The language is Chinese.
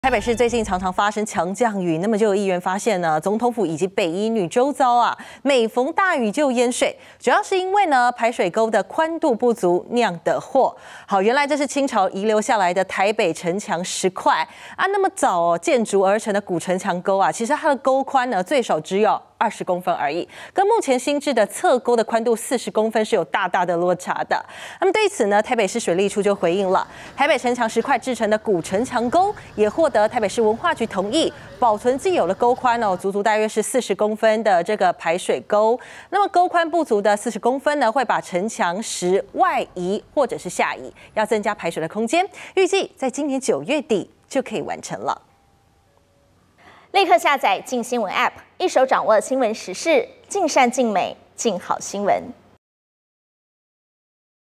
台北市最近常常发生强降雨，那么就有议员发现呢，总统府以及北一女周遭每逢大雨就淹水，主要是因为呢排水沟的宽度不足酿的祸。好，原来这是清朝遗留下来的台北城墙石块那么早建筑而成的古城墙沟其实它的沟宽呢最少只有20公分而已，跟目前新制的侧沟的宽度40公分是有大大的落差的。那么对此呢，台北市水利处就回应了，台北城墙石块制成的古城墙沟也获得台北市文化局同意，保存既有的沟宽足大约是40公分的这个排水沟。那么沟宽不足的40公分呢，会把城墙石外移或者是下移，要增加排水的空间。预计在今年9月底就可以完成了。 立刻下载镜新闻 App， 一手掌握新闻时事，尽善尽美，尽好新闻。